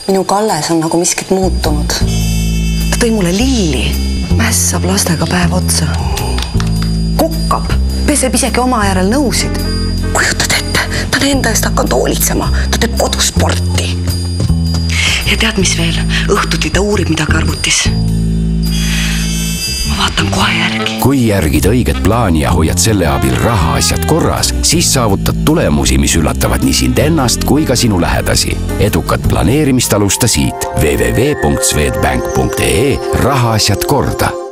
Minu Kalles on nagu miskit muutunud. Ta tõi mulle lilli, mässab lastega päev otsa. Kokkab, peseb isegi oma järel nõusid. Kujutad ette, ta on enda eest hakanud hoolitsema, ta teeb kodusporti. Ja tead mis veel, õhtuti ta uurib midagi arvutis. Ma vaatan kohe järgi. Kui järgid õiget plaani ja hoiad selle abil rahaasjad korras, siis saavutad tulemusi, mis üllatavad nii sind ennast kui ka sinu lähedasi. Edukat planeerimist alusta siit www.swedbank.ee rahaasjad korda.